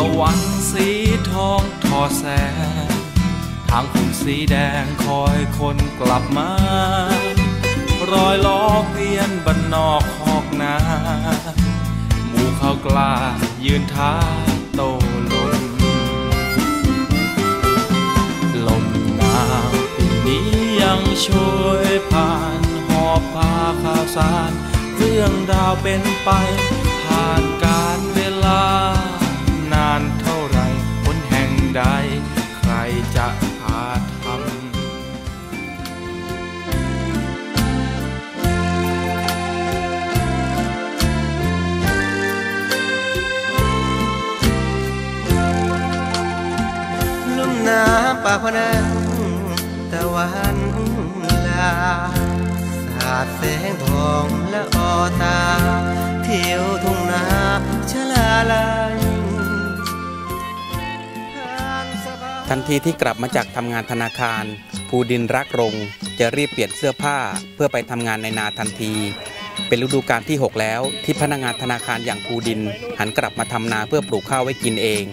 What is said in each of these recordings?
ะวันสีทองทอแสงทางคุณสีแดงคอยคนกลับมารอยล้อเวียนบ้านนอกหอกนาหมู่ข้าวกล้ายืนท้าโตลมลมหนาวปีนี้ยังช่วยผ่านหอบพาข่าวสารเรื่องราวเป็นไปผ่านการเวลานานเท่าไรคนแห่งใดใครจะพาทำลุ่มน้ำปากพนังตะวันลาสาดแสงทองและออตาเที่ยวทุ่งนาชลาลัยทันทีที่กลับมาจากทำงานธนาคารภูดินรักรงจะรีบเปลี่ยนเสื้อผ้าเพื่อไปทำงานในนาทันทีเป็นฤดูกาลที่6แล้วที่พนักงานธนาคารอย่างภูดินหันกลับมาทำนาเพื่อปลูกข้าวไว้กินเอง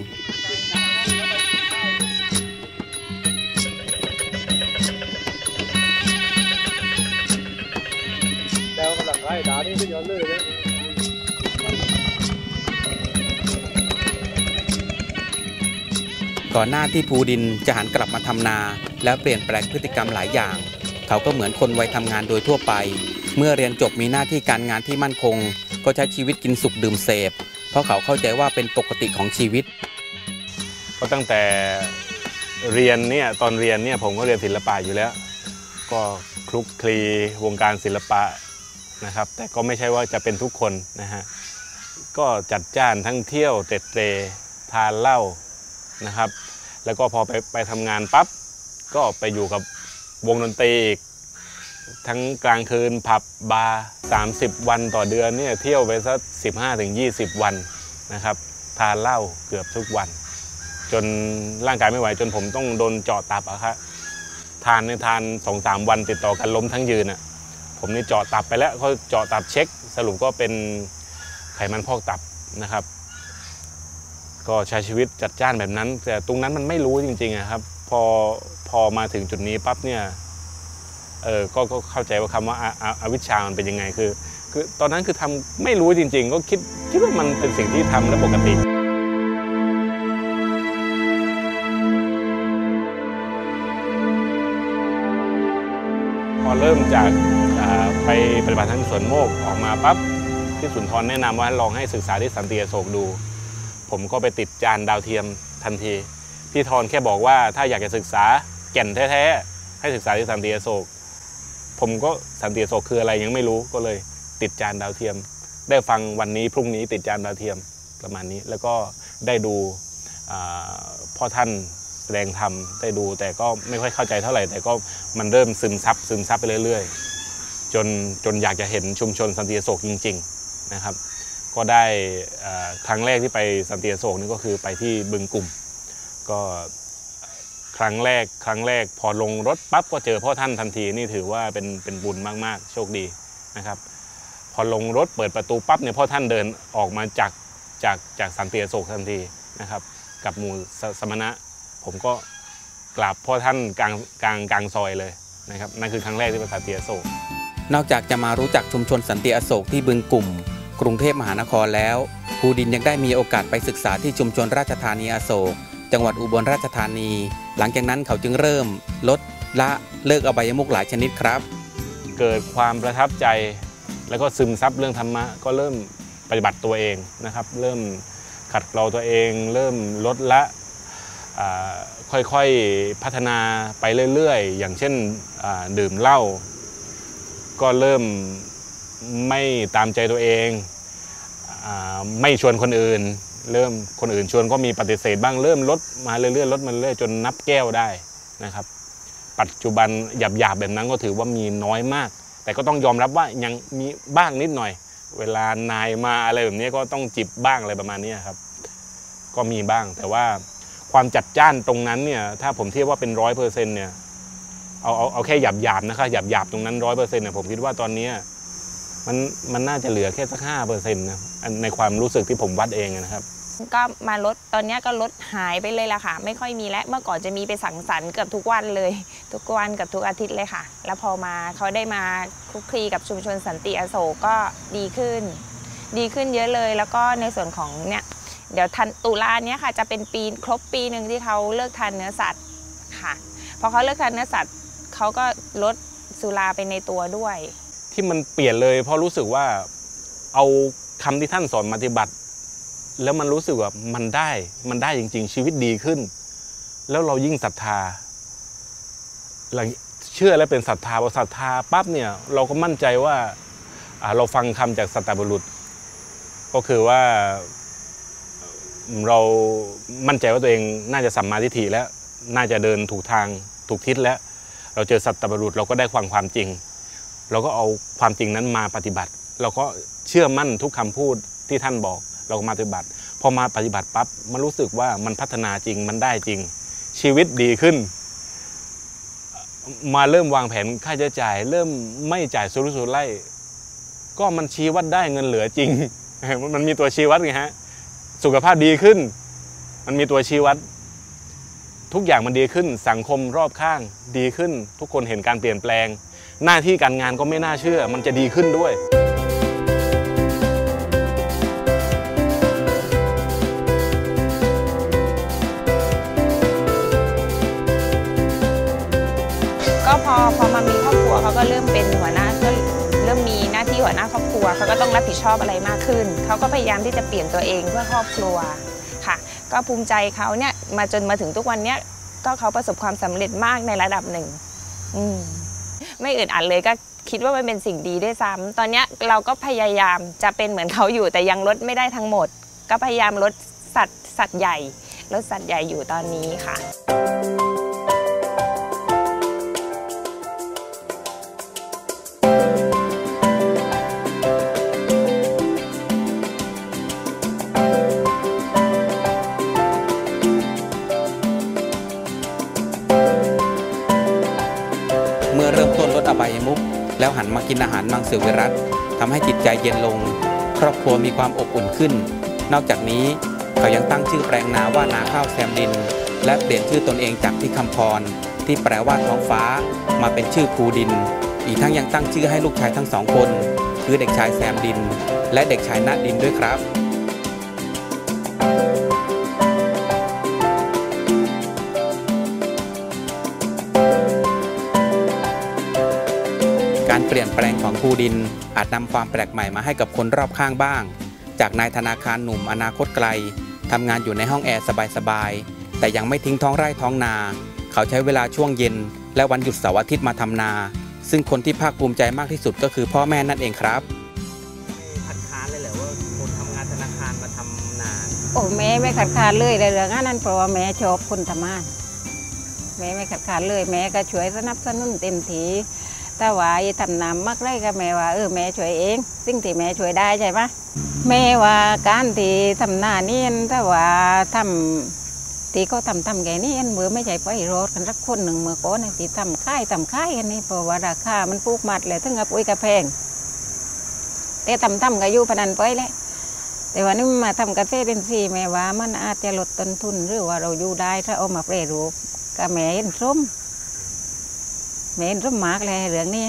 ก่อนหน้าที่ภูดินจะหันกลับมาทำนาแล้วเปลี่ยนแปลงพฤติกรรมหลายอย่างเขาก็เหมือนคนวัยทำงานโดยทั่วไปเมื่อเรียนจบมีหน้าที่การงานที่มั่นคงก็ใช้ชีวิตกินสุขดื่มเสพเพราะเขาเข้าใจว่าเป็นปกติของชีวิตก็ตั้งแต่เรียนเนี่ยตอนเรียนเนี่ยผมก็เรียนศิลปะอยู่แล้วก็คลุกคลีวงการศิลปะนะครับแต่ก็ไม่ใช่ว่าจะเป็นทุกคนนะฮะก็จัดจ้านทั้งเที่ยวเตะเตะทานเหล้านะครับแล้วก็พอไปทำงานปั๊บก็ไปอยู่กับวงดนตรีอีกทั้งกลางคืนผับบาร์30 วันต่อเดือนเนี่ยเที่ยวไปสัก15-20 วันนะครับทานเหล้าเกือบทุกวันจนร่างกายไม่ไหวจนผมต้องโดนเจาะตับอะครับทาน 2-3 วันติดต่อกันล้มทั้งยืนอะผมนี่เจาะตับไปแล้วเขาเจาะตับเช็คสรุปก็เป็นไขมันพอกตับนะครับก็ใช้ชีวิตจัดจ้านแบบนั้นแต่ตรงนั้นมันไม่รู้จริงๆครับพอมาถึงจุดนี้ปั๊บเนี่ยก็เข้าใจว่าคำว่าอวิชชามันเป็นยังไงคือตอนนั้นคือทำไม่รู้จริงๆก็คิดว่ามันเป็นสิ่งที่ทำแล้วปกติพอเริ่มจากไปปฏิบัติธรรมสวนโมกออกมาปั๊บที่สุนทรแนะนำว่าลองให้ศึกษาที่สันติอโศกดูผมก็ไปติดจานดาวเทียมทันทีพี่ธรแค่บอกว่าถ้าอยากจะศึกษาแก่นแท้ๆให้ศึกษาที่สันติอโศกผมก็สันติอโศกคืออะไรยังไม่รู้ก็เลยติดจานดาวเทียมได้ฟังวันนี้พรุ่งนี้ติดจานดาวเทียมประมาณนี้แล้วก็ได้ดูพ่อท่านแสดงธรรมได้ดูแต่ก็ไม่ค่อยเข้าใจเท่าไหร่แต่ก็มันเริ่มซึมซับไปเรื่อยๆจนอยากจะเห็นชุมชนสันติอโศกจริงๆนะครับก็ได้ครั้งแรกที่ไปสันติอโศกนี่ก็คือไปที่บึงกลุ่มก็ครั้งแรกพอลงรถปั๊บก็เจอพ่อท่านทันทีนี่ถือว่าเป็นบุญมากๆโชคดีนะครับพอลงรถเปิดประตูปั๊บเนี่ยพ่อท่านเดินออกมาจากสันติอโศกทันทีนะครับกับหมู่สมณะผมก็กราบพ่อท่านกลางซอยเลยนะครับนั่นคือครั้งแรกที่ไปสันติอโศกนอกจากจะมารู้จักชุมชนสันติอโศกที่บึงกลุ่มกรุงเทพมหานครแล้วภูดินยังได้มีโอกาสไปศึกษาที่ชุมชนราชธานีอโศกจังหวัดอุบลราชธานีหลังจากนั้นเขาจึงเริ่มลดละเลิกอบายมุขหลายชนิดครับเกิดความประทับใจแล้วก็ซึมซับเรื่องธรรมะก็เริ่มปฏิบัติตัวเองนะครับเริ่มขัดเกลาตัวเองเริ่มลดละค่อยๆพัฒนาไปเรื่อยๆอย่างเช่นดื่มเหล้าก็เริ่มไม่ตามใจตัวเองไม่ชวนคนอื่นเริ่มคนอื่นชวนก็มีปฏิเสธบ้างเริ่มลดมาเรื่อยๆจนนับแก้วได้นะครับปัจจุบันหยาบแบบนั้นก็ถือว่ามีน้อยมากแต่ก็ต้องยอมรับว่ายังมีบ้างนิดหน่อยเวลานายมาอะไรแบบนี้ก็ต้องจิบบ้างอะไรประมาณนี้ครับก็มีบ้างแต่ว่าความจัดจ้านตรงนั้นเนี่ยถ้าผมเทียบว่าเป็น 100% เนี่ยเอาแค่หยาบนะครับหยาบตรงนั้น 100% เนี่ยผมคิดว่าตอนนี้มันน่าจะเหลือแค่สัก 5% นะในความรู้สึกที่ผมวัดเองนะครับก็มาลดตอนนี้ก็ลดหายไปเลยละค่ะไม่ค่อยมีแล้วเมื่อก่อนจะมีไปสังสรรค์เกือบทุกวันเลยทุกวันกับทุกอาทิตย์เลยค่ะแล้วพอมาเขาได้มาคลุกคลีกับชุมชนสันติอโศกก็ดีขึ้นเยอะเลยแล้วก็ในส่วนของเนี่ยเดี๋ยวตุลาเนี้ยค่ะจะเป็นปีครบปีหนึ่งที่เขาเลิกทานเนื้อสัตว์ค่ะพอเขาเลิกทานเนื้อสัตว์เขาก็ลดสุราไปในตัวด้วยที่มันเปลี่ยนเลยเพราะรู้สึกว่าเอาคำที่ท่านสอนปฏิบัติแล้วมันรู้สึกว่ามันได้จริงๆชีวิตดีขึ้นแล้วเรายิ่งศรัทธาเชื่อและเป็นศรัทธาพอศรัทธาปั๊บเนี่ยเราก็มั่นใจว่าเราฟังคำจากสัตตบุรุษก็คือว่าเรามั่นใจว่าตัวเองน่าจะสัมมาทิฏฐิแล้วน่าจะเดินถูกทางถูกทิศแล้วเราเจอสัตตบุรุษเราก็ได้ความจริงเราก็เอาความจริงนั้นมาปฏิบัติเราก็เชื่อมั่นทุกคำพูดที่ท่านบอกเราก็มาปฏิบัติพอมาปฏิบัติปั๊บมันรู้สึกว่ามันพัฒนาจริงมันได้จริงชีวิตดีขึ้นมาเริ่มวางแผนค่าใช้จ่ายเริ่มไม่จ่ายสุรุ่ยสุร่ายก็มันชี้วัดได้เงินเหลือจริงมันมีตัวชี้วัดไงฮะสุขภาพดีขึ้นมันมีตัวชี้วัดทุกอย่างมันดีขึ้นสังคมรอบข้างดีขึ้นทุกคนเห็นการเปลี่ยนแปลงหน้าที่การงานก็ไม่น่าเชื่อมันจะดีขึ้นด้วยก็พอมามีครอบครัวเขาก็เริ่มเป็นหัวหน้าก็เริ่มมีหน้าที่หัวหน้าครอบครัวเขาก็ต้องรับผิดชอบอะไรมากขึ้นเขาก็พยายามที่จะเปลี่ยนตัวเองเพื่อครอบครัวค่ะก็ภูมิใจเขาเนี่ยจนมาถึงทุกวันเนี้ยก็เขาประสบความสำเร็จมากในระดับหนึ่งไม่อึดอัดเลยก็คิดว่ามันเป็นสิ่งดีด้วยซ้ำตอนนี้เราก็พยายามจะเป็นเหมือนเขาอยู่แต่ยังลดไม่ได้ทั้งหมดก็พยายามลดสัตว์ใหญ่ลดสัตว์ใหญ่อยู่ตอนนี้ค่ะเมื่อเริ่มต้นลดอบายมุขแล้วหันมากินอาหารมังสวิรัติทำให้จิตใจเย็นลงครอบครัวมีความอบอุ่นขึ้นนอกจากนี้เขายังตั้งชื่อแปลงนาว่านาข้าวแซมดินและเปลี่ยนชื่อตนเองจากที่คำพรที่แปลว่าท้องฟ้ามาเป็นชื่อภูดินอีกทั้งยังตั้งชื่อให้ลูกชายทั้งสองคนคือเด็กชายแซมดินและเด็กชายณดินด้วยครับการเปลี่ยนแปลงของภูดินอาจนำความแปลกใหม่มาให้กับคนรอบข้างบ้างจากนายธนาคารหนุ่มอนาคตไกลทำงานอยู่ในห้องแอร์สบายๆแต่ยังไม่ทิ้งท้องไร่ท้องนาเขาใช้เวลาช่วงเย็นและวันหยุดเสาร์อาทิตย์มาทำนาซึ่งคนที่ภาคภูมิใจมากที่สุดก็คือพ่อแม่นั่นเองครับขัดค้านเลยเหรอว่าคนทำงานธนาคารมาทำนาโอ้แม่ไม่ขัดค้านเลยเรื่องนั้นเพราะว่าแม่ชอบคนทำงานแม่ไม่ขัดค้านเลยแม่ก็ช่วยสนับสนุนเต็มที่แต่ว่าทำน้ำมักได้ก็แม่ว่าแม่ช่วยเองสิ่งที่แม่ช่วยได้ใช่ไหมแม่ว่าการที่ทำหน้านี่แต่ว่าทำที่เขาทำแกนี่เมื่อไม่ใช่ไปรถกันสักคนหนึ่งเมื่อก่อนที่ทำค่ายกันนี่เพราะว่าราคามันปลูกมัดเลยถึงกับปุ๋ยกระแพงแต่ทำก็อยู่พนันไปเลยแต่ว่านี่มาทำเกษตรอินทรีย์แม่ว่ามันอาจจะลดต้นทุนหรือว่าเราอยู่ได้ถ้าเอามาแปรรูปก็แม่เห็นส้มแม่เห็นส้มมากเลยเรื่องนี้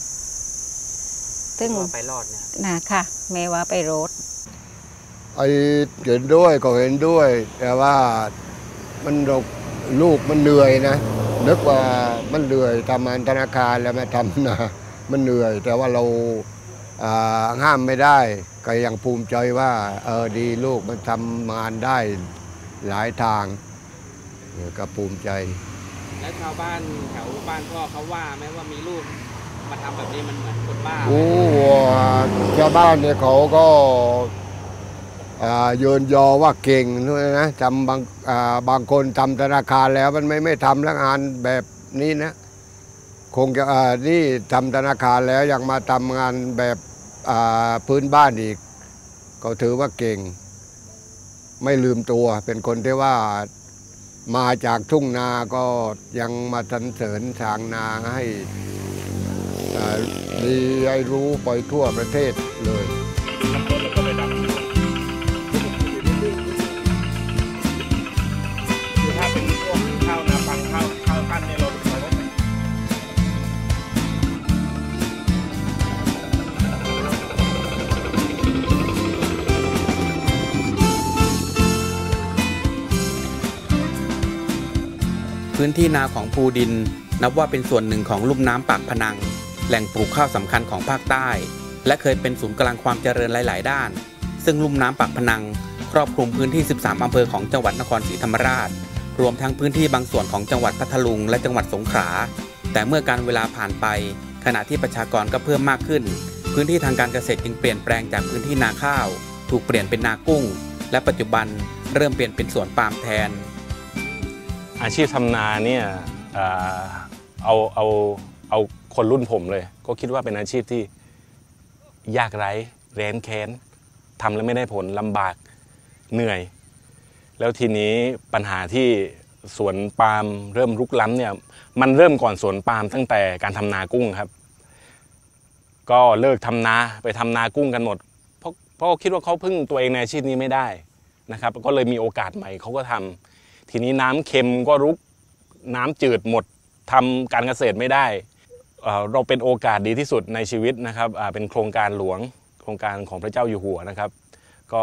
ถึงไปรอดเนี่ยนะค่ะแม่ว่าไปรถเห็นด้วยก็เห็นด้วยแต่ว่ามันลูกมันเหนื่อยนะนึกว่ามันเหนื่อยทำงานธนาคารแล้วมาทำนะมันเหนื่อยแต่ว่าเราห้ามไม่ได้ก็ยังภูมิใจว่าดีลูกมันทำงานได้หลายทางก็ภูมิใจแล้วชาวบ้านแถวบ้านพ่อเขาว่าไหมว่ามีลูกมาทำแบบนี้มันเหมือนคนบ้าชาวบ้านเนี่ยเขาก็โยนยอว่าเก่งด้วยนะทำบางคนทำธนาคารแล้วมันไม่ทำแล้วงานแบบนี้นะคงจะนี่ทำธนาคารแล้วยังมาทำงานแบบพื้นบ้านอีกก็ถือว่าเก่งไม่ลืมตัวเป็นคนที่ว่ามาจากทุ่งนาก็ยังมาสรรเสริญทางนาให้มีให้รู้ไปทั่วประเทศเลยพื้นที่นาของภูดินนับว่าเป็นส่วนหนึ่งของลุ่มน้ำปากพนังแหล่งปลูกข้าวสำคัญของภาคใต้และเคยเป็นศูนย์กลางความเจริญหลายๆด้านซึ่งลุ่มน้ำปากพนังครอบคลุมพื้นที่13อำเภอของจังหวัดนครศรีธรรมราชรวมทั้งพื้นที่บางส่วนของจังหวัดพัทลุงและจังหวัดสงขลาแต่เมื่อการเวลาผ่านไปขณะที่ประชากรก็เพิ่มมากขึ้นพื้นที่ทางการเกษตรจึงเปลี่ยนแปลงจากพื้นที่นาข้าวถูกเปลี่ยนเป็นนากุ้งและปัจจุบันเริ่มเปลี่ยนเป็นสวนปาล์มแทนอาชีพทำนาเนี่ยเอาคนรุ่นผมเลยก็คิดว่าเป็นอาชีพที่ยากไร้แร้นแค้นทำแล้วไม่ได้ผลลำบากเหนื่อยแล้วทีนี้ปัญหาที่สวนปาล์มเริ่มรุกล้ำเนี่ยมันเริ่มก่อนสวนปาล์มตั้งแต่การทำนากุ้งครับก็เลิกทำนาไปทำนากุ้งกันหมดเพราะคิดว่าเขาพึ่งตัวเองในอาชีพนี้ไม่ได้นะครับก็เลยมีโอกาสใหม่เขาก็ทำทีนี้น้ำเค็มก็รุกน้ำจืดหมดทำการเกษตรไม่ได้เราเป็นโอกาสดีที่สุดในชีวิตนะครับเป็นโครงการหลวงโครงการของพระเจ้าอยู่หัวนะครับก็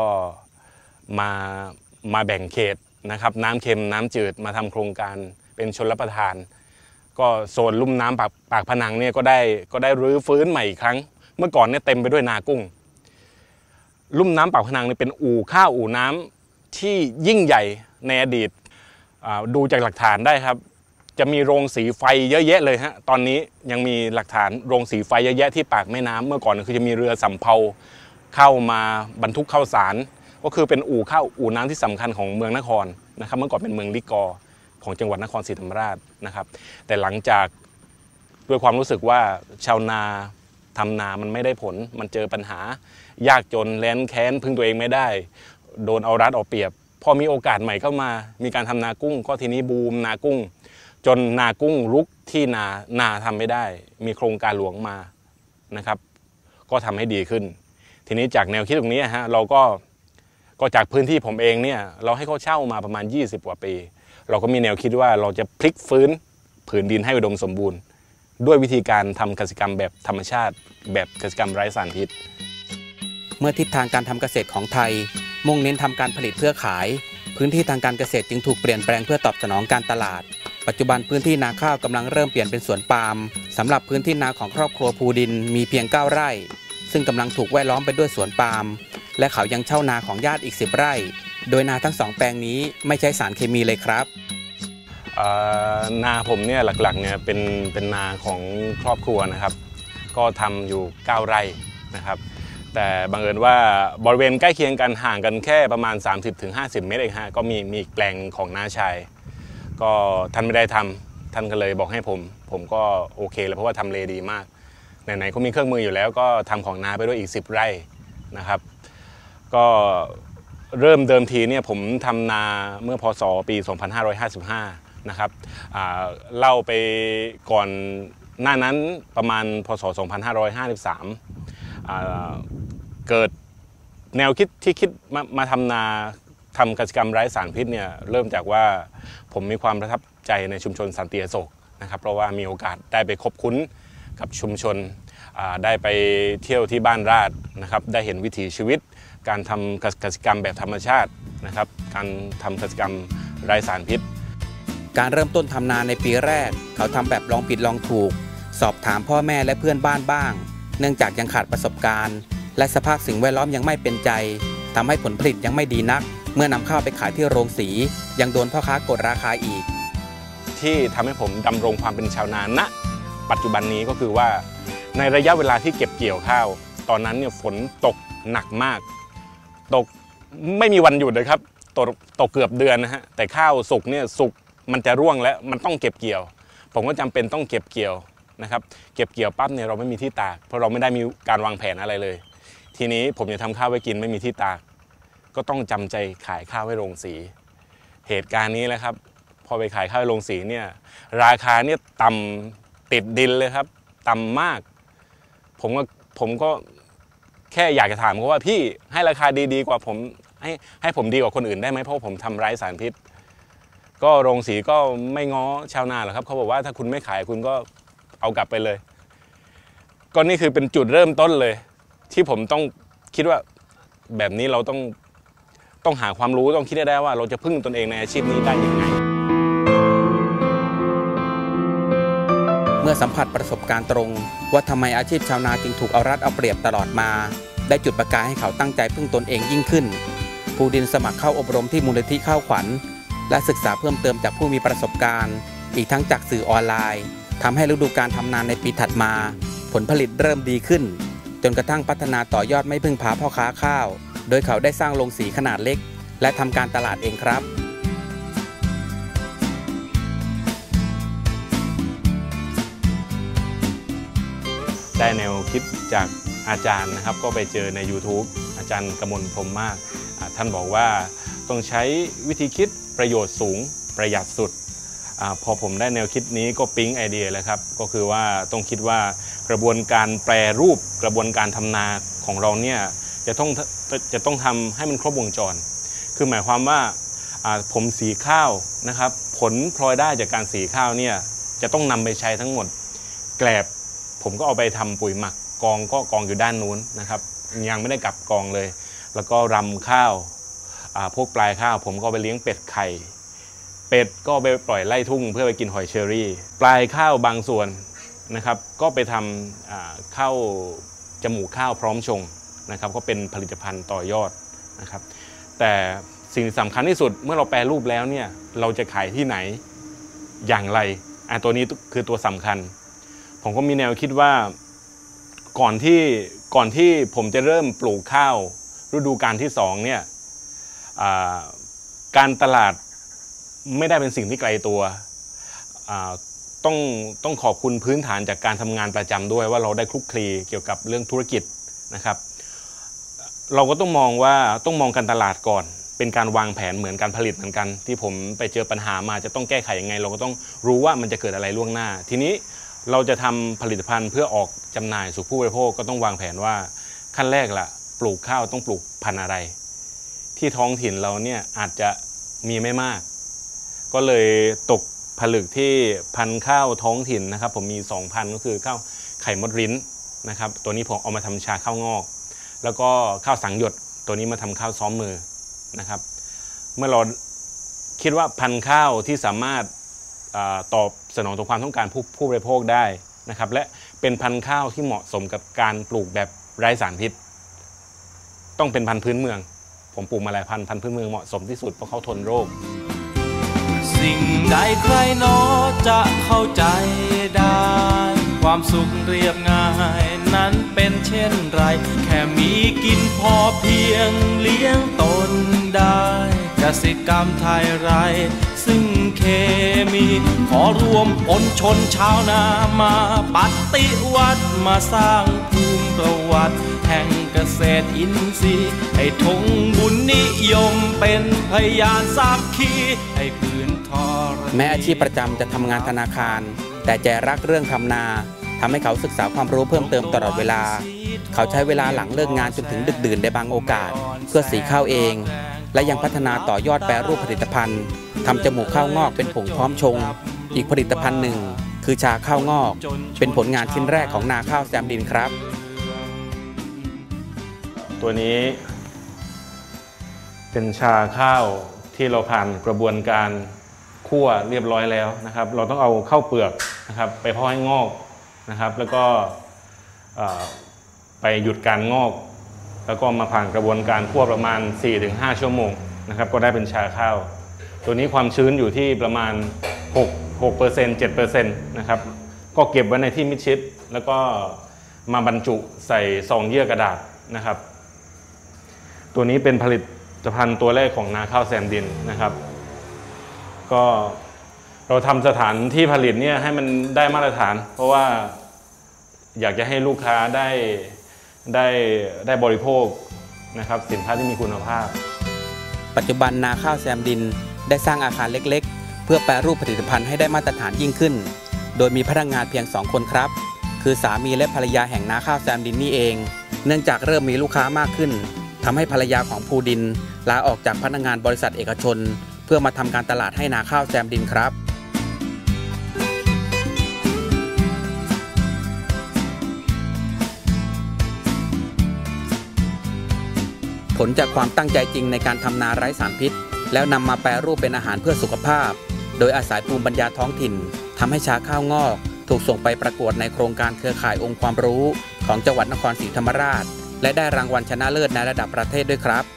มาแบ่งเขตนะครับน้ำเค็มน้ำจืดมาทำโครงการเป็นชลประทานก็โซนลุ่มน้ำปากพนังเนี่ยก็ได้รื้อฟื้นใหม่อีกครั้งเมื่อก่อนเนี่ยเต็มไปด้วยนากุ้งลุ่มน้ำปากพนังเนี่ยเป็นอู่ข้าวอู่น้ำที่ยิ่งใหญ่ในอดีตดูจากหลักฐานได้ครับจะมีโรงสีไฟเยอะแยะเลยฮะตอนนี้ยังมีหลักฐานโรงสีไฟเยอะแยะที่ปากแม่น้ำเมื่อก่อนคือจะมีเรือสำเภาเข้ามาบรรทุกข้าวสารก็คือเป็นอู่ข้าวอู่น้ำที่สำคัญของเมืองนครนะครับเมื่อก่อนเป็นเมืองลิกอร์ของจังหวัดนครศรีธรรมราชนะครับแต่หลังจากด้วยความรู้สึกว่าชาวนาทำนามันไม่ได้ผลมันเจอปัญหายากจนแร้นแค้นพึ่งตัวเองไม่ได้โดนเอารัดเอาเปรียบพอมีโอกาสใหม่เข้ามามีการทำนากุ้งก็ทีนี้บูมนากุ้งจนนากุ้งรุกที่นาทำไม่ได้มีโครงการหลวงมานะครับก็ทำให้ดีขึ้นทีนี้จากแนวคิดตรงนี้ฮะเราก็จากพื้นที่ผมเองเนี่ยเราให้เขาเช่ามาประมาณ20กว่าปีเราก็มีแนวคิดว่าเราจะพลิกฟื้นผืนดินให้อุดมสมบูรณ์ด้วยวิธีการทำเกษตรกรรมแบบธรรมชาติแบบเกษตรกรรมไร้สารพิษเมื่อทิศทางการทำเกษตรของไทยมุ่งเน้นทำการผลิตเพื่อขายพื้นที่ทางการเกษตรจึงถูกเปลี่ยนแปลงเพื่อตอบสนองการตลาดปัจจุบันพื้นที่นาข้าวกำลังเริ่มเปลี่ยนเป็นสวนปาล์มสำหรับพื้นที่นาของครอบครัวภูดินมีเพียง9ไร่ซึ่งกำลังถูกแวดล้อมไปด้วยสวนปาล์มและเขายังเช่านาของญาติอีก10ไร่โดยนาทั้ง2แปลงนี้ไม่ใช้สารเคมีเลยครับนาผมเนี่ยหลักๆเนี่ยเป็นนาของครอบครัวนะครับก็ทำอยู่9ไร่นะครับแต่บังเอิญว่าบริเวณใกล้เคียงกันห่างกันแค่ประมาณ 30-50 เมตรเองฮะก็มีแปลงของน้าชายก็ท่านไม่ได้ทำท่านก็เลยบอกให้ผมก็โอเคเลยเพราะว่าทำเลดีมากไหนๆก็มีเครื่องมืออยู่แล้วก็ทำของนาไปด้วยอีก10ไร่นะครับก็เริ่มเดิมทีเนี่ยผมทำนาเมื่อพศปี2555นะครับเล่าไปก่อนหน้านั้นประมาณพศ2553เกิดแนวคิดที่คิดมาทำนาทำกิจกรรมไร้สารพิษเนี่ยเริ่มจากว่าผมมีความประทับใจในชุมชนสันติอโศกนะครับเพราะว่ามีโอกาสได้ไปคบคุ้นกับชุมชนได้ไปเที่ยวที่บ้านราษฎร์นะครับได้เห็นวิถีชีวิตการทำกิจกรรมแบบธรรมชาตินะครับการทำกิจกรรมไร้สารพิษการเริ่มต้นทำนาในปีแรกเขาทำแบบลองผิดลองถูกสอบถามพ่อแม่และเพื่อนบ้านบ้างเนื่องจากยังขาดประสบการณ์และสภาพสิ่งแวดล้อมยังไม่เป็นใจทำให้ผลผลิตยังไม่ดีนักเมื่อนำข้าวไปขายที่โรงสียังโดนพ่อค้ากดราคาอีกที่ทำให้ผมดำรงความเป็นชาวนาณปัจจุบันนี้ก็คือว่าในระยะเวลาที่เก็บเกี่ยวข้าวตอนนั้นเนี่ยฝนตกหนักมากตกไม่มีวันหยุดเลยครับตกเกือบเดือนนะฮะแต่ข้าวสุกเนี่ยสุกมันจะร่วงแล้วมันต้องเก็บเกี่ยวผมก็จำเป็นต้องเก็บเกี่ยวนะครับเก็บเกี่ยวปั๊บเนี่ยเราไม่มีที่ตากเพราะเราไม่ได้มีการวางแผนอะไรเลยทีนี้ผมจะทำข้าวไว้กินไม่มีที่ตากก็ต้องจำใจขายข้าวให้โรงสีเหตุการณ์นี้แหละครับพอไปขายข้าวให้โรงสีเนี่ยราคาเนี่ยต่ำติดดินเลยครับต่ำมากผมก็แค่อยากจะถามเขาว่าพี่ให้ราคาดีกว่าผมให้ผมดีกว่าคนอื่นได้ไหมเพราะผมทำไร้สารพิษก็โรงสีก็ไม่ง้อชาวนาหรอกครับเขาบอกว่าถ้าคุณไม่ขายคุณก็เอากลับไปเลยก็นี่คือเป็นจุดเริ่มต้นเลยที่ผมต้องคิดว่าแบบนี้เราต้องหาความรู้ต้องคิดได้ว่าเราจะพึ่งตนเองในอาชีพนี้ได้ยังไงสัมผัสประสบการณ์ตรงว่าทำไมอาชีพชาวนาจึงถูกเอารัดเอาเปรียบตลอดมาได้จุดประกายให้เขาตั้งใจพึ่งตนเองยิ่งขึ้นภูดินสมัครเข้าอบรมที่มูลนิธิข้าวขวัญและศึกษาเพิ่มเติมจากผู้มีประสบการณ์อีกทั้งจากสื่อออนไลน์ทำให้ฤดูการทำนาในปีถัดมาผลผลิตเริ่มดีขึ้นจนกระทั่งพัฒนาต่อยอดไม่พึ่งพาพ่อค้าข้าวโดยเขาได้สร้างโรงสีขนาดเล็กและทำการตลาดเองครับได้แนวคิดจากอาจารย์นะครับก็ไปเจอใน YouTube อาจารย์กมลพรหมมากท่านบอกว่าต้องใช้วิธีคิดประโยชน์สูงประหยัดสุดพอผมได้แนวคิดนี้ก็ปิ๊งไอเดียเลยครับก็คือว่าต้องคิดว่ากระบวนการแปรรูปกระบวนการทำนาของเราเนี่ยจะต้องทำให้มันครบวงจรคือหมายความว่าผมสีข้าวนะครับผลพลอยได้จากการสีข้าวเนี่ยจะต้องนำไปใช้ทั้งหมดแกลบผมก็เอาไปทำปุ๋ยหมักกองก็กองอยู่ด้านนู้นนะครับยังไม่ได้กลับกองเลยแล้วก็รำข้าวพวกปลายข้าวผมก็ไปเลี้ยงเป็ดไข่เป็ดก็ไปปล่อยไล่ทุ่งเพื่อไปกินหอยเชอรี่ปลายข้าวบางส่วนนะครับก็ไปทำข้าวจมูกข้าวพร้อมชงนะครับก็เป็นผลิตภัณฑ์ต่อยอดนะครับแต่สิ่งสำคัญที่สุดเมื่อเราแปรรูปแล้วเนี่ยเราจะขายที่ไหนอย่างไรตัวนี้คือตัวสำคัญผมก็มีแนวคิดว่าก่อนที่ผมจะเริ่มปลูกข้าวฤดูกาลที่2เนี่ยการตลาดไม่ได้เป็นสิ่งที่ไกลตัวต้องขอบคุณพื้นฐานจากการทำงานประจำด้วยว่าเราได้คลุกคลีเกี่ยวกับเรื่องธุรกิจนะครับเราก็ต้องมองการตลาดก่อนเป็นการวางแผนเหมือนการผลิตเหมือนกันที่ผมไปเจอปัญหามาจะต้องแก้ไขยังไงเราก็ต้องรู้ว่ามันจะเกิดอะไรล่วงหน้าทีนี้เราจะทำผลิตภัณฑ์เพื่อออกจำหน่ายสู่ผู้บริโภคก็ต้องวางแผนว่าขั้นแรกล่ะปลูกข้าวต้องปลูกพันธุ์อะไรที่ท้องถิ่นเราเนี่ยอาจจะมีไม่มากก็เลยตกผลึกที่พันธุ์ข้าวท้องถิ่นนะครับผมมี2พันธุ์ก็คือข้าวไข่มดริ้นนะครับตัวนี้ผมเอามาทำชาข้าวงอกแล้วก็ข้าวสังหยดตัวนี้มาทำข้าวซ้อมมือนะครับเมื่อเราคิดว่าพันธุ์ข้าวที่สามารถตอบสนองต่อความต้องการผู้บริโภคได้นะครับและเป็นพันธุ์ข้าวที่เหมาะสมกับการปลูกแบบไร้สารพิษต้องเป็นพันธุ์พื้นเมืองผมปลูกมาหลายพันธุ์พื้นเมืองเหมาะสมที่สุดเพราะเขาทนโรคสิ่งใดใครหนอจะเข้าใจได้ความสุขเรียบง่ายนั้นเป็นเช่นไรแค่มีกินพอเพียงเลี้ยงตนได้เกษตรกรรมไทยไรซึ่งเคมีขอรวมปนชนชาวนามาปฏิวัติมาสร้างภูมิประวัติแห่งเกษตรอินทรีย์ให้ทงบุญนิยมเป็นพยานสักขีให้พื้นทอแม้อาชีพประจำจะทำงานธนาคารแต่ใจรักเรื่องทำนาทำให้เขาศึกษาความรู้เพิ่มเติมตลอดเวลาเขาใช้เวลาหลังเลิกงานจนถึงดึกดื่นในบางโอกาสเพื่อสีข้าวเองและยังพัฒนาต่อยอดแปรรูปผลิตภัณฑ์ทำจมูกข้าวงอกเป็นผงพร้อมชงอีกผลิตภัณฑ์หนึ่งคือชาข้าวงอกเป็นผลงานชิ้นแรกของนาข้าวแซมดินครับตัวนี้เป็นชาข้าวที่เราผ่านกระบวนการคั่วเรียบร้อยแล้วนะครับเราต้องเอาข้าวเปลือกนะครับไปเพาะให้งอกนะครับแล้วก็ไปหยุดการงอกแล้วก็มาผ่านกระบวนการคั่วประมาณ 4-5 ชั่วโมงนะครับก็ได้เป็นชาข้าวตัวนี้ความชื้นอยู่ที่ประมาณ 6% 7% นะครับก็เก็บไว้ในที่มิดชิดแล้วก็มาบรรจุใส่ซองเยื่อกระดาษนะครับตัวนี้เป็นผลิตภัณฑ์ตัวแรกของนาข้าวแซมดินนะครับก็เราทำสถานที่ผลิตเนี่ยให้มันได้มาตรฐานเพราะว่าอยากจะให้ลูกค้าได้บริโภคนะครับสินค้าที่มีคุณภาพปัจจุบันนาข้าวแซมดินได้สร้างอาคารเล็กๆเพื่อแปรรูปผลิตภัณฑ์ให้ได้มาตรฐานยิ่งขึ้นโดยมีพนักงานเพียง2คนครับคือสามีและภรรยาแห่งนาข้าวแซมดินนี่เองเนื่องจากเริ่มมีลูกค้ามากขึ้นทำให้ภรรยาของภูดินลาออกจากพนักงานบริษัทเอกชนเพื่อมาทำการตลาดให้นาข้าวแซมดินครับผลจากความตั้งใจจริงในการทำนาไร้สารพิษแล้วนำมาแปรรูปเป็นอาหารเพื่อสุขภาพโดยอาศัยภูมิปัญญาท้องถิ่นทำให้ชาข้าวงอกถูกส่งไปประกวดในโครงการเครือข่ายองค์ความรู้ของจังหวัดนครศรีธรรมราชและได้รางวัลชนะเลิศในระดับประเทศด้วยครับ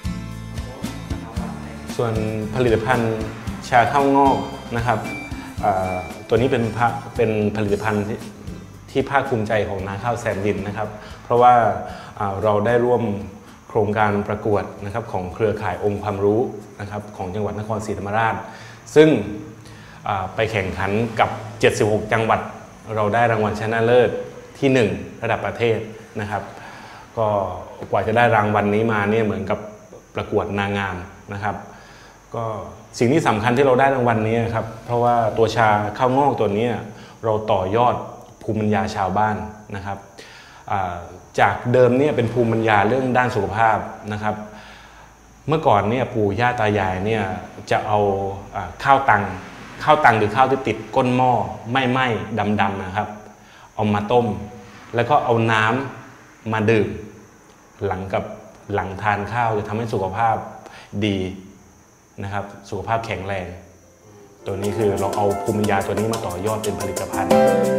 ส่วนผลิตภัณฑ์ชาข้าวงอกนะครับตัวนี้เป็นผลิตภัณฑ์ที่ภาคภูมิใจของนาข้าวแซมดินนะครับเพราะว่าเราได้ร่วมโครงการประกวดนะครับของเครือข่ายองค์ความรู้นะครับของจังหวัดนครศรีธรรมราชซึ่งไปแข่งขันกับ76จังหวัดเราได้รางวัลชนะเลิศที่1ระดับประเทศนะครับก็กว่าจะได้รางวัลนี้มาเนี่ยเหมือนกับประกวดนางงามนะครับก็สิ่งที่สำคัญที่เราได้รางวัลนี้ครับเพราะว่าตัวชาข้าวงอกตัวนี้เราต่อยอดภูมิปัญญาชาวบ้านนะครับจากเดิมเนี่ยเป็นภูมิปัญญาเรื่องด้านสุขภาพนะครับเมื่อก่อนเนี่ยปู่ย่าตายายเนี่ยจะเอาข้าวตังหรือข้าวที่ติดก้นหม้อไหม้ดำๆนะครับเอามาต้มแล้วก็เอาน้ำมาดื่มหลังทานข้าวจะทำให้สุขภาพดีนะครับสุขภาพแข็งแรงตัวนี้คือเราเอาภูมิปัญญาตัวนี้มาต่อยอดเป็นผลิตภัณฑ์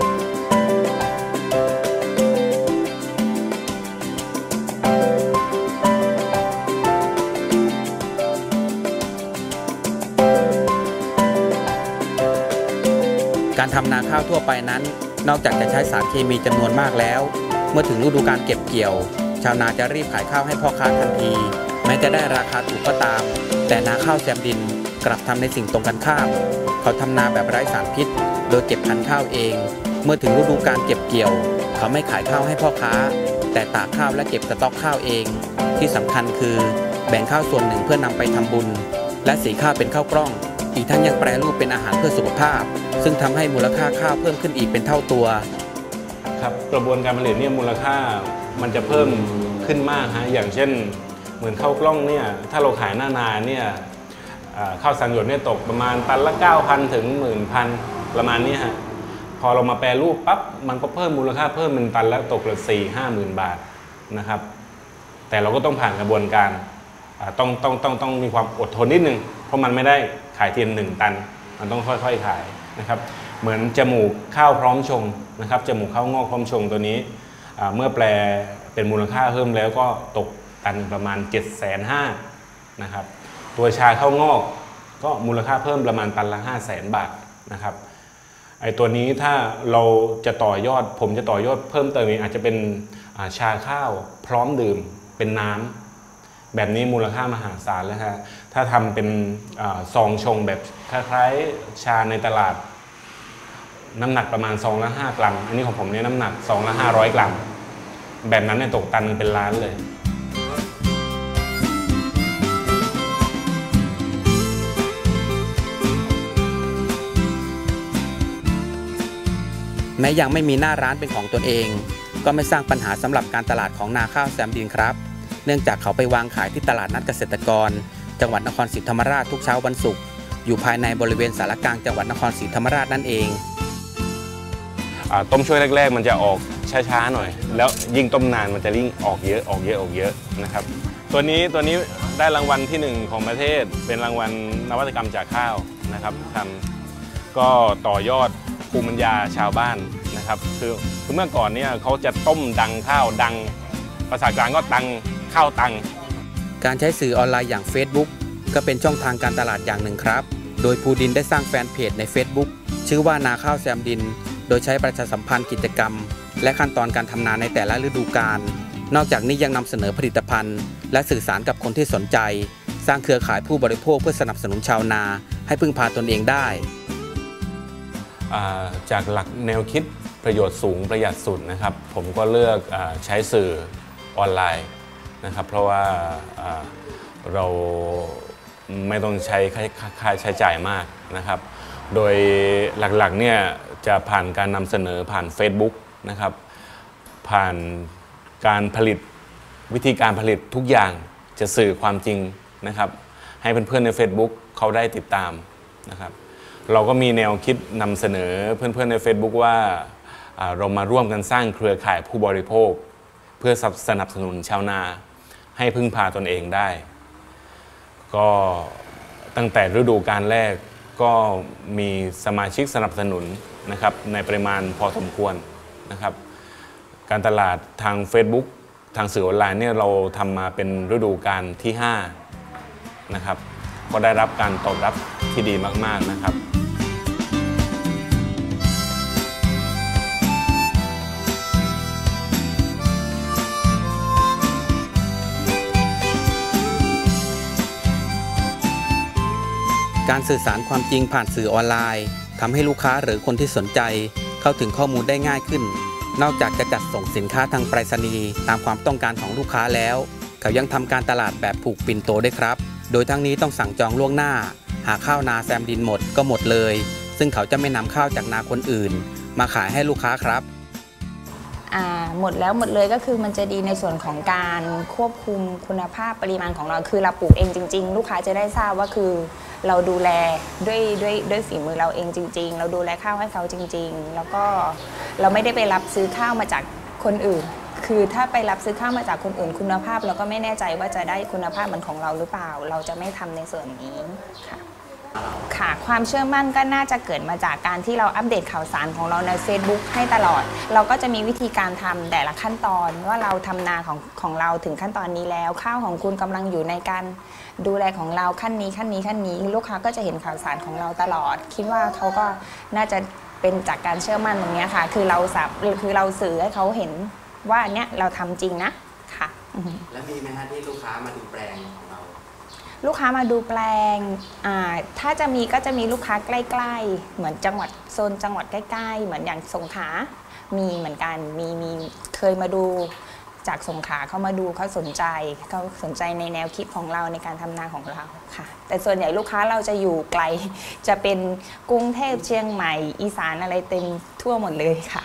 การทำนาข้าวทั่วไปนั้นนอกจากจะใช้สารเคมีจำนวนมากแล้วเมื่อถึงฤดูการเก็บเกี่ยวชาวนาจะรีบขายข้าวให้พ่อค้าทันทีแม้จะได้ราคาถูกก็ตามแต่นาข้าวแซมดินกลับทำในสิ่งตรงกันข้ามเขาทำนาแบบไร้สารพิษโดยเก็บพันธุ์ข้าวเองเมื่อถึงฤดูการเก็บเกี่ยวเขาไม่ขายข้าวให้พ่อค้าแต่ตากข้าวและเก็บสต๊อกข้าวเองที่สำคัญคือแบ่งข้าวส่วนหนึ่งเพื่อนำไปทำบุญและสีข้าวเป็นข้าวกล้องอีกทั้งยังแปรรูปเป็นอาหารเพื่อสุขภาพซึ่งทำให้มูลค่าข้าวเพิ่มขึ้นอีกเป็นเท่าตัวครับกระบวนการผลิตเนี่ยมูลค่ามันจะเพิ่มขึ้นมากฮะอย่างเช่นเหมือนข้าวกล้องเนี่ยถ้าเราขายหน้านาเนี่ยข้าวสังหยดเนี่ยตกประมาณตันละ 9,000 ถึง 10,000 ประมาณนี้ฮะพอเรามาแปรรูปปั๊บมันก็เพิ่มมูลค่าเพิ่มเป็นตันละตกละ 4-5 หมื่นบาทนะครับแต่เราก็ต้องผ่านกระบวนการต้องมีความอดทนนิดนึงเพราะมันไม่ได้ขายเทียน1 ตันมันต้องค่อยๆขายนะครับเหมือนจมูกข้าวพร้อมชงนะครับจมูกข้าวงอกพร้อมชงตัวนี้เมื่อแปลเป็นมูลค่าเพิ่มแล้วก็ตกตันประมาณ 750,000 นะครับตัวชาข้าวงอกก็มูลค่าเพิ่มประมาณตันละ 500,000 บาทนะครับไอ้ตัวนี้ถ้าเราจะต่อยอดผมจะต่อยอดเพิ่มเติมอาจจะเป็นชาข้าวพร้อมดื่มเป็นน้ำแบบนี้มูลค่ามหาศาลแล้วฮะถ้าทำเป็นซองชงแบบคล้ายๆชาในตลาดน้ำหนักประมาณซองละ 5 กรัมอันนี้ของผมเนี่ยน้ำหนักซองละ 500 กรัมแบบนั้นเนี่ยตกตันเป็นล้านเลยแม้ยังไม่มีหน้าร้านเป็นของตนเองก็ไม่สร้างปัญหาสำหรับการตลาดของนาข้าวแซมดินครับเนื่องจากเขาไปวางขายที่ตลาดนัดเกษตรกรจังหวัดนครศรีธรรมราชทุกเช้าวันศุกร์อยู่ภายในบริเวณสารกลางจังหวัดนครศรีธรรมราชนั่นเองต้มช่วยแรกๆมันจะออกช้าๆหน่อยแล้วยิ่งต้มนานมันจะยิ่งออกเยอะนะครับตัวนี้ได้รางวัลที่1ของประเทศเป็นรางวัลนวัตกรรมจากข้าวนะครับทำก็ต่อยอดภูมิปัญญาชาวบ้านนะครับคือเมื่อก่อนเนี่ยเขาจะต้มดังข้าวดังภาษากลางก็ตังข้าวตังการใช้สื่อออนไลน์อย่าง Facebook ก็เป็นช่องทางการตลาดอย่างหนึ่งครับโดยภูดินได้สร้างแฟนเพจใน Facebook ชื่อว่านาข้าวแซมดินโดยใช้ประชาสัมพันธ์กิจกรรมและขั้นตอนการทำนาในแต่ละฤดูกาลนอกจากนี้ยังนำเสนอผลิตภัณฑ์และสื่อสารกับคนที่สนใจสร้างเครือข่ายผู้บริโภคเพื่อสนับสนุนชาวนาให้พึ่งพาตนเองได้จากหลักแนวคิดประโยชน์สูงประหยัดสุดนะครับผมก็เลือกใช้สื่อออนไลน์นะครับเพราะว่าเราไม่ต้องใช้ค่าใช้จ่ายมากนะครับโดยหลักๆเนี่ยจะผ่านการนำเสนอผ่าน Facebook นะครับผ่านการผลิตวิธีการผลิตทุกอย่างจะสื่อความจริงนะครับให้เพื่อนๆใน Facebook เขาได้ติดตามนะครับเราก็มีแนวคิดนำเสนอเพื่อนๆใน Facebook ว่าเรามาร่วมกันสร้างเครือข่ายผู้บริโภคเพื่อสนับสนุนชาวนาให้พึ่งพาตนเองได้ก็ตั้งแต่ฤดูกาลแรกก็มีสมาชิกสนับสนุนนะครับในปริมาณพอสมควรนะครับการตลาดทาง Facebook ทางสื่อออนไลน์เนี่ยเราทำมาเป็นฤดูกาลที่5นะครับก็ได้รับการตอบรับที่ดีมากๆนะครับการสื่อสารความจริงผ่านสื่อออนไลน์ทำให้ลูกค้าหรือคนที่สนใจเข้าถึงข้อมูลได้ง่ายขึ้นนอกจากจะจัดส่งสินค้าทางไปรษณีย์ตามความต้องการของลูกค้าแล้วเขายังทำการตลาดแบบผูกปิ่นโตด้วยครับโดยทั้งนี้ต้องสั่งจองล่วงหน้าหากข้าวนาแซมดินหมดก็หมดเลยซึ่งเขาจะไม่นำข้าวจากนาคนอื่นมาขายให้ลูกค้าครับหมดแล้วหมดเลยก็คือมันจะดีในส่วนของการควบคุมคุณภาพปริมาณของเราคือเราปลูกเองจริงๆลูกค้าจะได้ทราบว่าคือเราดูแลด้วยฝีมือเราเองจริงๆเราดูแลข้าวให้เขาจริงๆแล้วก็เราไม่ได้ไปรับซื้อข้าวมาจากคนอื่นคือถ้าไปรับซื้อข้าวมาจากคนอื่นคุณภาพเราก็ไม่แน่ใจว่าจะได้คุณภาพเหมือนของเราหรือเปล่าเราจะไม่ทำในส่วนนี้ค่ะความเชื่อมั่นก็น่าจะเกิดมาจากการที่เราอัปเดตข่าวสารของเราใน Facebook ให้ตลอดเราก็จะมีวิธีการทำแต่ละขั้นตอนว่าเราทำนาของเราถึงขั้นตอนนี้แล้วข้าวของคุณกำลังอยู่ในการดูแลของเราขั้นนี้ลูกค้าก็จะเห็นข่าวสารของเราตลอดคิดว่าเขาก็น่าจะเป็นจากการเชื่อมั่นตรงนี้ค่ะคือเราสื่อให้เขาเห็นว่าเนี้ยเราทำจริงนะค่ะแล้วมีไหมฮะที่ลูกค้ามาดูแปลงของเราลูกค้ามาดูแปลงถ้าจะมีก็จะมีลูกค้าใกล้ๆเหมือนจังหวัดโซนจังหวัดใกล้ๆเหมือนอย่างสงขลามีเหมือนกันมีเคยมาดูจากสงขลาเขามาดูเขาสนใจในแนวคิดของเราในการทำนาของเราค่ะแต่ส่วนใหญ่ลูกค้าเราจะอยู่ไกลจะเป็นกรุงเทพเชียงใหม่อีสานอะไรเต็มทั่วหมดเลยค่ะ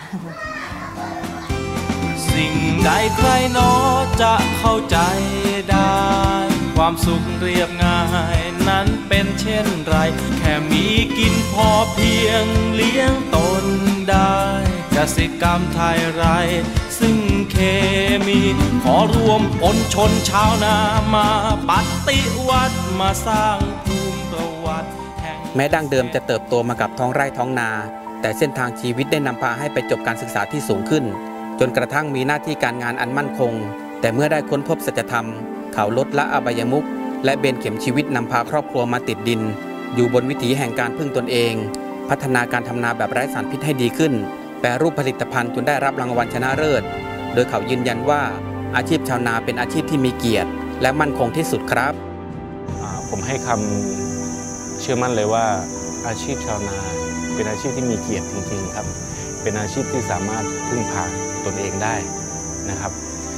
สิ่งใดใครหนอจะเข้าใจได้ความสุขเรียบง่ายนั้นเป็นเช่นไรแค่มีกินพอเพียงเลี้ยงตนได้เกษตรกรรมไทยไรซึ่งเคมีขอรวมปนชนชาวนามาปฏิวัติมาสร้างภูมิประวัติแม้ดั้งเดิมจะเติบโตมากับท้องไร่ท้องนาแต่เส้นทางชีวิตได้นำพาให้ไปจบการศึกษาที่สูงขึ้นจนกระทั่งมีหน้าที่การงานอันมั่นคงแต่เมื่อได้ค้นพบสัจธรรมเขาลดละอบายมุขและเบนเข็มชีวิตนำพาครอบครัวมาติดดินอยู่บนวิถีแห่งการพึ่งตนเองพัฒนาการทำนาแบบไร้สารพิษให้ดีขึ้นแปรรูปผลิตภัณฑ์จนได้รับรางวัลชนะเลิศโดยเขายืนยันว่าอาชีพชาวนาเป็นอาชีพที่มีเกียรติและมั่นคงที่สุดครับผมให้คำเชื่อมั่นเลยว่าอาชีพชาวนาเป็นอาชีพที่มีเกียรติจริงๆครับเป็นอาชีพที่สามารถพึ่งพาตนเองได้นะครับ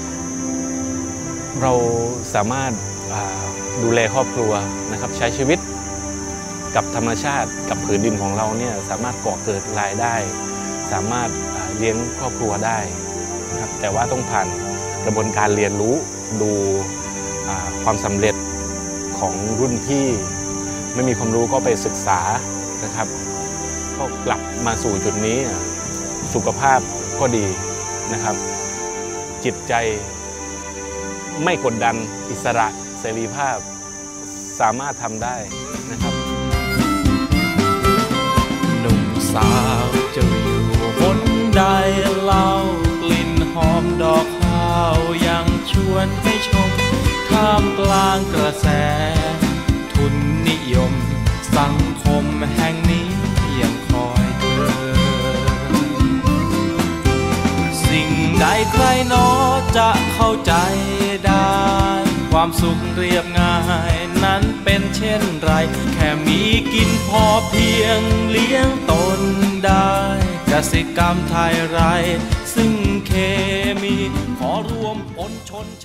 เราสามารถดูแลครอบครัวนะครับใช้ชีวิตกับธรรมชาติกับผืนดินของเราเนี่ยสามารถก่อเกิดรายได้สามารถเลี้ยงครอบครัวได้นะครับแต่ว่าต้องผ่านกระบวนการเรียนรู้ดูความสำเร็จของรุ่นที่ไม่มีความรู้ก็ไปศึกษานะครับก็กลับมาสู่จุดนี้สุขภาพก็ดีนะครับจิตใจไม่กดดันอิสระเสรีภาพสามารถทำได้นะครับหนุ่มสาวจะอยู่บนใดเล่ากลิ่นหอมดอกข้าวยังชวนให้ชมท่ามกลางกระแสทุนนิยมสังคมแห่งนี้ยังคอยเธอสิ่งใดใครหนอจะเข้าใจได้ความสุขเรียบง่ายนั้นเป็นเช่นไรแค่มีกินพอเพียงเลี้ยงตนได้เกษตรกรรมไทยไรซึ่งเคมีขอรวมปนชน